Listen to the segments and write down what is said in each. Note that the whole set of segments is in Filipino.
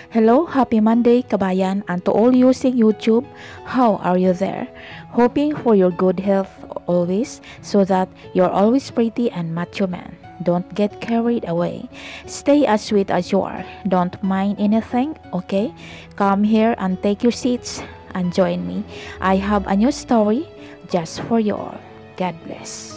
Hello, happy Monday, kabayan, and to all using YouTube, how are you there? Hoping for your good health always, so that you're always pretty and macho man. Don't get carried away. Stay as sweet as you are. Don't mind anything, okay? Come here and take your seats and join me. I have a new story just for you all. God bless.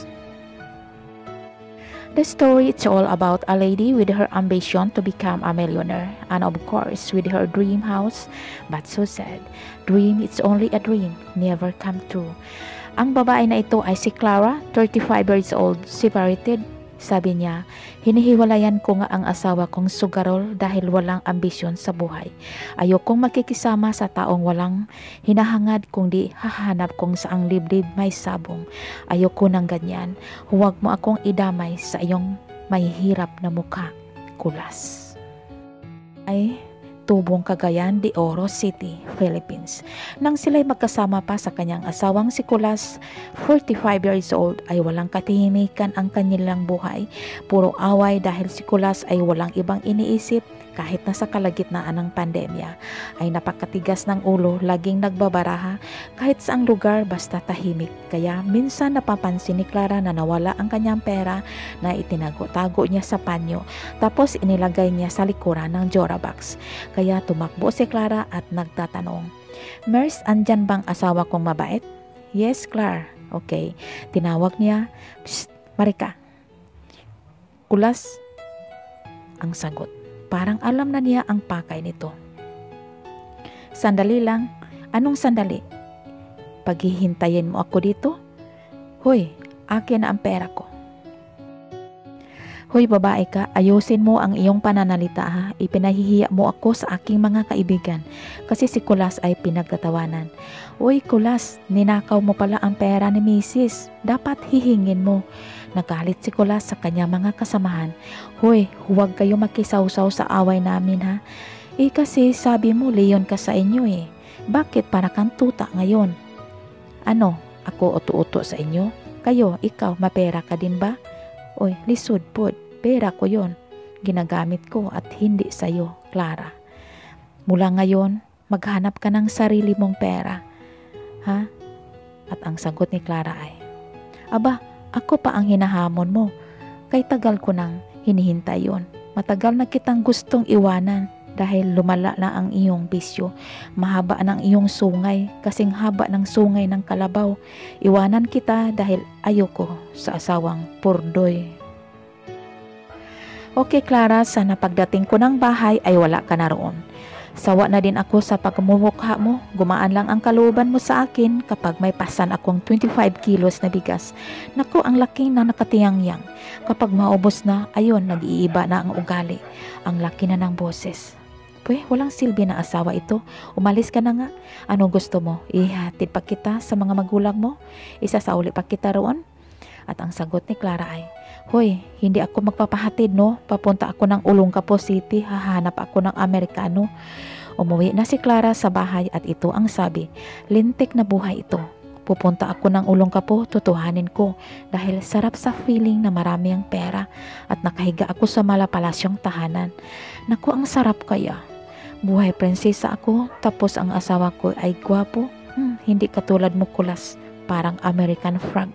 The story is all about a lady with her ambition to become a millionaire and of course with her dream house, but so sad. Dream is only a dream, never come true. Ang babae na ito ay si Clara, 35 years old, separated. Sabi niya, hinihiwalayan ko nga ang asawa kong sugarol dahil walang ambisyon sa buhay. Ayokong makikisama sa taong walang hinahangad kundi hahanap kong saang liblib may sabong. Ayoko ng ganyan. Huwag mo akong idamay sa iyong mahihirap na mukha. Kulas. Ay Tubong, Cagayan de Oro City, Philippines. Nang sila'y magkasama pa sa kanyang asawang si Kulas, 45 years old, ay walang katahimikan ang kanilang buhay. Puro away dahil si Kulas ay walang ibang iniisip kahit nasa kalagitnaan ng pandemya. Ay napakatigas ng ulo, laging nagbabaraha kahit saang lugar basta tahimik. Kaya minsan napapansin ni Clara na nawala ang kanyang pera na itinago-tago niya sa panyo tapos inilagay niya sa likuran ng Jora box. Kaya tumakbo si Clara at nagtatanong, "Mers, andyan bang asawa kong mabait?" "Yes, Clara." "Okay." Tinawag niya, "Psst, Marika." "Kulas," ang sagot. Parang alam na niya ang pakay nito. "Sandali lang." "Anong sandali?" "Paghihintayin mo ako dito?" "Hoy, akin na ang pera ko." "Hoy babae ka, ayusin mo ang iyong pananalita ha. Ipinahihiya mo ako sa aking mga kaibigan." Kasi si Kulas ay pinagtatawanan. "Uy Kulas, ninakaw mo pala ang pera ni Mrs. Dapat hihingin mo." Nagalit si Kulas sa kanyang mga kasamahan. "Hoy, huwag kayo makisawsaw sa away namin ha. Kasi sabi mo leon ka sa inyo eh. Bakit para kang tuta ngayon?" "Ano, ako uto-uto sa inyo? Kayo, ikaw, mapera ka din ba?" "Oy, lisod pod. Pera ko yon. Ginagamit ko at hindi sa'yo, Clara. Mula ngayon, maghanap ka ng sarili mong pera. Ha?" At ang sagot ni Clara ay, "Aba, ako pa ang hinahamon mo. Kay tagal ko nang hinihintay yon. Matagal na kitang gustong iwanan dahil lumala na ang iyong bisyo. Mahaba ng iyong sungay, kasing haba ng sungay ng kalabaw. Iwanan kita dahil ayoko sa asawang purdoy." "Okay Clara, sana pagdating ko ng bahay ay wala ka na roon. Sawa na din ako sa pagmumukha mo. Gumaan lang ang kalooban mo sa akin kapag may pasan akong 25 kilos na bigas. Naku, ang laki na nakatiyang-yang. Kapag maubos na, ayun, nag-iiba na ang ugali. Ang laki na ng boses. Pweh, walang silbi na asawa ito. Umalis ka na nga. Ano gusto mo? Ihatid pa kita sa mga magulang mo? Isasauli pa kita roon?" At ang sagot ni Clara ay, "Hoy, hindi ako magpapahatid no. Papunta ako ng Olongapo City. Hahanap ako ng Amerikano." Umuwi na si Clara sa bahay at ito ang sabi, "Lintik na buhay ito. Pupunta ako ng Olongapo, tutuhanin ko dahil sarap sa feeling na marami ang pera at nakahiga ako sa malapalasyong tahanan. Naku, ang sarap kaya. Buhay prinsesa ako tapos ang asawa ko ay gwapo. Hindi katulad mo Kulas, parang American frog."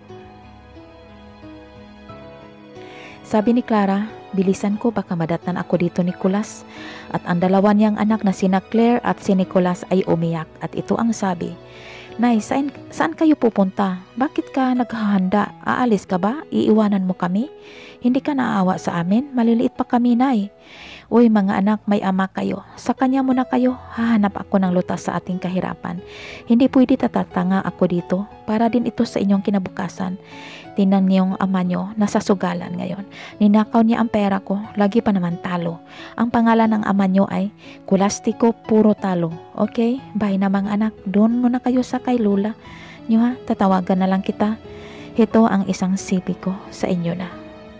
Sabi ni Clara, "Bilisan ko baka madatnan ako dito ni Kulas." At ang dalawa niyang anak na sina Claire at si Nicolas ay umiyak at ito ang sabi, "Nay, saan kayo pupunta? Bakit ka naghahanda? Aalis ka ba? Iiwanan mo kami? Hindi ka naawa sa amin? Maliliit pa kami, Nay." "Uy mga anak, may ama kayo. Sa kanya muna kayo. Hahanap ako ng lutas sa ating kahirapan. Hindi pwede tatatanga ako dito. Para din ito sa inyong kinabukasan. Tinan niyong ama niyo, nasa sugalan ngayon. Ninakaw niya ang pera ko, lagi pa naman talo. Ang pangalan ng ama niyo ay Kulastiko Puro Talo. Okay? Bye na mga anak. Doon muna kayo sa kay Lula niyo ha. Tatawagan na lang kita. Ito ang isang sipi ko sa inyo na."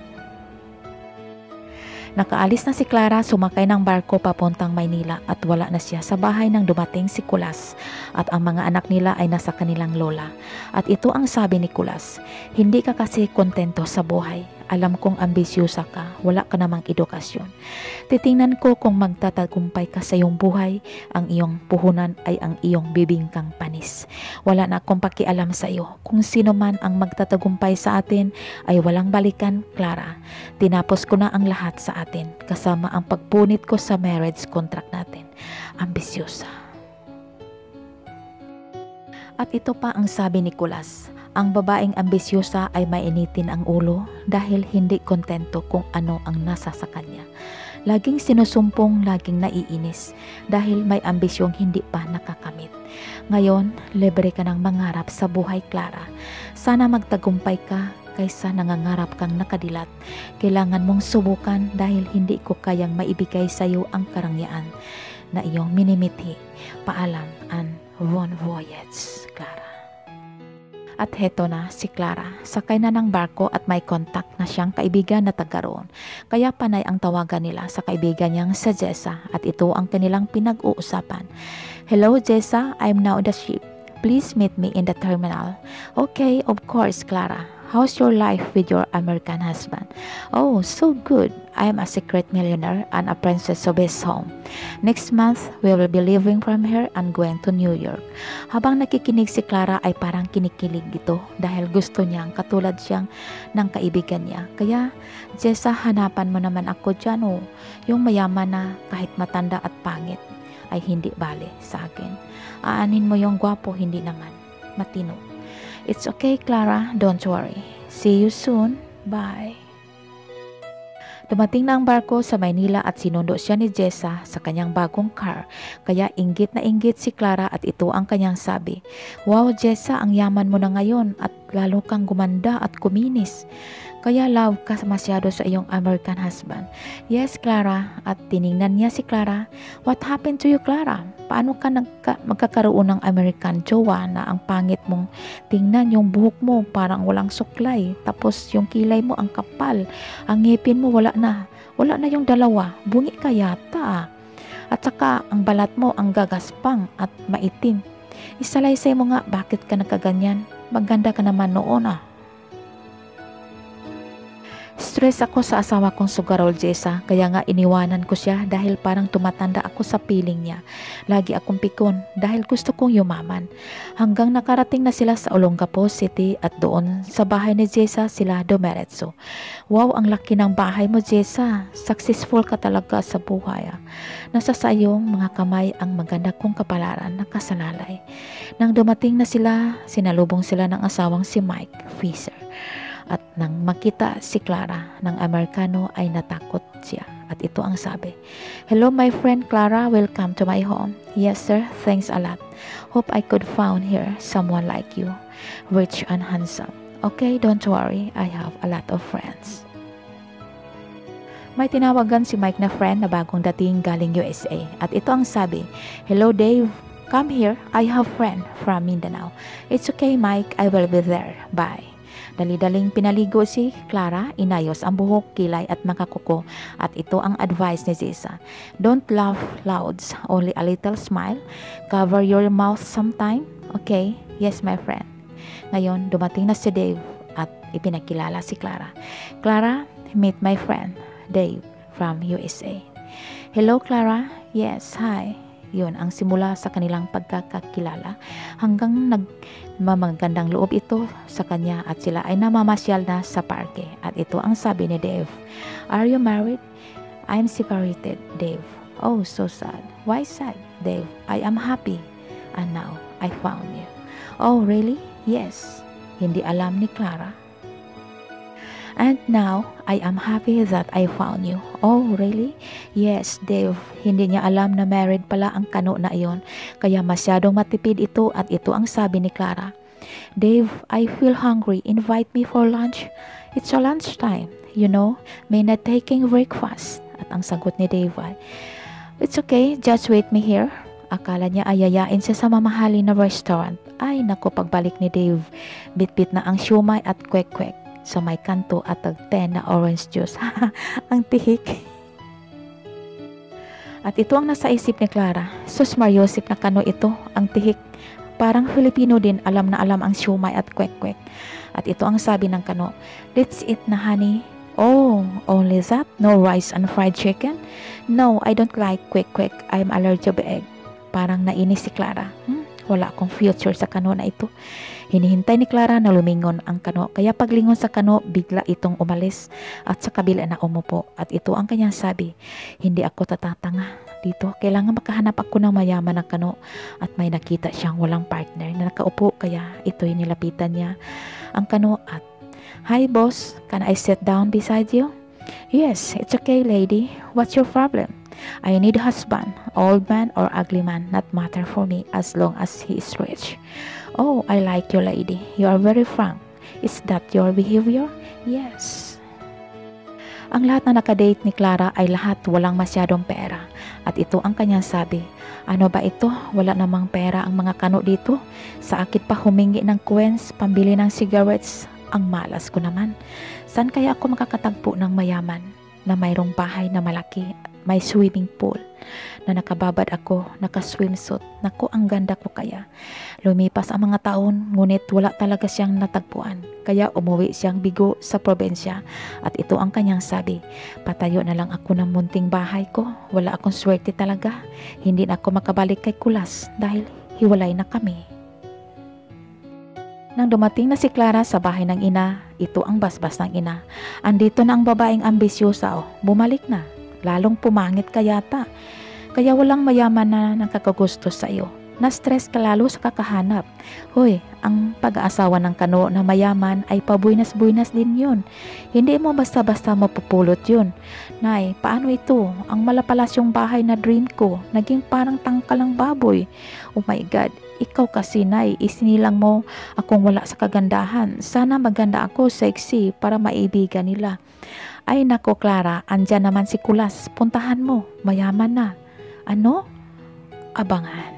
Nakaalis na si Clara, sumakay ng barko papuntang Maynila at wala na siya sa bahay nang dumating si Kulas at ang mga anak nila ay nasa kanilang lola. At ito ang sabi ni Kulas, "Hindi ka kasi kontento sa buhay. Alam kong ambisyosa ka, wala ka namang edukasyon. Titingnan ko kung magtatagumpay ka sa iyong buhay, ang iyong puhunan ay ang iyong bibingkang panis. Wala na akong pakialam sa iyo. Kung sino man ang magtatagumpay sa atin ay walang balikan, Clara. Tinapos ko na ang lahat sa atin, kasama ang pagpunit ko sa marriage contract natin. Ambisyosa. At ito pa ang sabi ni Kulas. Ang babaeng ambisyosa ay mainitin ang ulo dahil hindi kontento kung ano ang nasa sa kanya. Laging sinusumpong, laging naiinis dahil may ambisyong hindi pa nakakamit. Ngayon, libre ka ng mangarap sa buhay, Clara. Sana magtagumpay ka kaysa nangangarap kang nakadilat. Kailangan mong subukan dahil hindi ko kayang maibigay sa iyo ang karangyaan na iyong minimithi. Paalam, and bon voyage, Clara. At heto na si Clara, sakay na ng barko at may contact na siyang kaibigan na taga roon. Kaya panay ang tawagan nila sa kaibigan niyang sa Jessa at ito ang kanilang pinag-uusapan. Hello Jessa, I'm now on the ship. Please meet me in the terminal. Okay, of course Clara. How's your life with your American husband? Oh, so good. I am a secret millionaire and a princess of his home. Next month, we will be leaving from here and going to New York. Habang nakikinig si Clara ay parang kinikilig ito dahil gusto niyang katulad siyang ng kaibigan niya. Kaya, Jessa, hanapan mo naman ako dyan oh. Yung mayaman na kahit matanda at pangit ay hindi bale sa akin. Aanin mo yung gwapo, hindi naman matino. It's okay, Clara. Don't worry. See you soon. Bye. Dumating na ang barko sa Maynila at sinundo siya ni Jessa sa kanyang bagong car. Kaya inggit na inggit si Clara at ito ang kanyang sabi. Wow, Jessa, ang yaman mo na ngayon at lalo kang gumanda at kuminis. Kaya love ka masyado sa iyong American husband. Yes, Clara. At tiningnan niya si Clara. What happened to you, Clara? Paano ka magkakaroon ng American jowa na ang pangit mong tingnan, yung buhok mo parang walang suklay. Tapos yung kilay mo ang kapal. Ang ngipin mo wala na. Wala na yung dalawa. Bungi ka yata. At saka ang balat mo ang gagaspang at maitim. Isalaysay mo nga bakit ka nagkaganyan. Maganda ka naman noon ah. Stress ako sa asawa kong sugarol, Jessa, kaya nga iniwanan ko siya dahil parang tumatanda ako sa piling niya. Lagi akong pikon dahil gusto kong yumaman. Hanggang nakarating na sila sa Olongapo City at doon sa bahay ni Jessa sila dumiretso. Wow, ang laki ng bahay mo, Jessa. Successful ka talaga sa buhay. Nasa sa iyong mga kamay ang maganda kong kapalaran na kasalalay. Nang dumating na sila, sinalubong sila ng asawang si Mike Fisher. At nang makita si Clara ng Amerikano ay natakot siya. At ito ang sabi. Hello my friend Clara, welcome to my home. Yes sir, thanks a lot. Hope I could found here someone like you. Rich and handsome. Okay, don't worry, I have a lot of friends. May tinawagan si Mike na friend na bagong dating galing USA. At ito ang sabi. Hello Dave, come here, I have friend from Mindanao. It's okay Mike, I will be there. Bye. Dali-daling pinaligo si Clara, inayos ang buhok, kilay at mga kuko at ito ang advice ni Jessa. Don't laugh loud, only a little smile. Cover your mouth sometime. Okay? Yes, my friend. Ngayon, dumating na si Dave at ipinakilala si Clara. Clara, meet my friend, Dave from USA. Hello, Clara. Yes, hi. Yun ang simula sa kanilang pagkakakilala hanggang nagmamagandang loob ito sa kanya at sila ay namamasyal na sa parke. At ito ang sabi ni Dave. Are you married? I'm separated, Dave. Oh, so sad. Why sad, Dave? I am happy. And now, I found you. Oh, really? Yes. Hindi alam ni Clara. And now, I am happy that I found you. Oh, really? Yes, Dave. Hindi niya alam na married pala ang kano na iyon. Kaya masyadong matipid ito at ito ang sabi ni Clara. Dave, I feel hungry. Invite me for lunch. It's a lunchtime. You know, may not taking breakfast. At ang sagot ni Dave ay, it's okay, just wait me here. Akala niya ay yayain siya sa mamahalin na restaurant. Ay, naku, pagbalik ni Dave, bit-bit na ang siumay at kwek-kwek sa may kanto at tagten na orange juice. Ang tihik. At ito ang nasa isip ni Clara. Sus Mariosip na kano ito, ang tihik. Parang Filipino din, alam na alam ang siumay at kwek-kwek. At ito ang sabi ng kano. Let's eat na honey. Oh, only that? No rice and fried chicken? No, I don't like quick. I'm allergic to egg. Parang nainis si Clara. Wala akong future sa kano na ito. Hinihintay ni Clara na lumingon ang kano. Kaya paglingon sa kano, bigla itong umalis at sa kabila na umupo. At ito ang kanyang sabi, hindi ako tatatanga dito. Kailangan makahanap ako ng mayaman ng kano. At may nakita siyang walang partner na nakaupo. Kaya ito'y nilapitan niya ang kano at, "Hi boss, can I sit down beside you?" "Yes, it's okay lady. What's your problem?" "I need a husband, old man or ugly man, not matter for me as long as he is rich." "Oh, I like you lady. You are very frank. Is that your behavior?" "Yes." Ang lahat na nakadate ni Clara ay lahat walang masyadong pera. At ito ang kanyang sabi, "Ano ba ito? Wala namang pera ang mga kano dito. Sa akin pa humingi ng coins, pambili ng cigarettes. Ang malas ko naman. Saan kaya ako makakatagpo ng mayaman na mayroong bahay na malaki, may swimming pool, na nakababad ako, naka-swimsuit. Naku, ang ganda ko kaya." Lumipas ang mga taon, ngunit wala talaga siyang natagpuan. Kaya umuwi siyang bigo sa probensya. At ito ang kanyang sabi, "Patayo na lang ako ng munting bahay ko. Wala akong swerte talaga. Hindi na ako makabalik kay Kulas dahil hiwalay na kami." Nang dumating na si Clara sa bahay ng ina, ito ang basbas ng ina. "Andito na ang babaeng ambisyosa, oh. Bumalik na. Lalong pumangit ka yata. Kaya walang mayaman na nakakagusto sa iyo. Na-stress ka lalo sa kakahanap. Hoy, ang pag-aasawa ng kano na mayaman ay pabuinas-buinas din yun. Hindi mo basta-basta mapupulot yun. Nay, paano ito? Ang malapalasyong bahay na dream ko, naging parang tangkalang baboy. Oh my God, ikaw kasi nay, isinilang mo akong wala sa kagandahan. Sana maganda ako, sexy, para maibigan nila." "Ay nako Clara, andyan naman si Kulas. Puntahan mo, mayaman na." "Ano?" Abangan.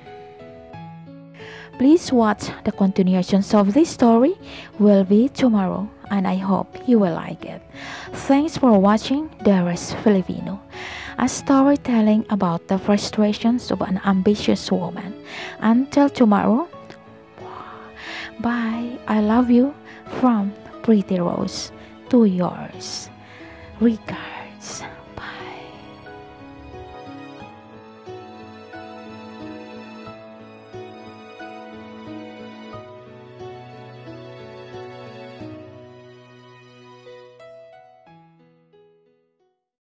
Please watch the continuations of this story will be tomorrow and I hope you will like it. Thanks for watching Dearest Filipino, a storytelling about the frustrations of an ambitious woman. Until tomorrow, bye. I love you from Pretty Rose to yours. Regards.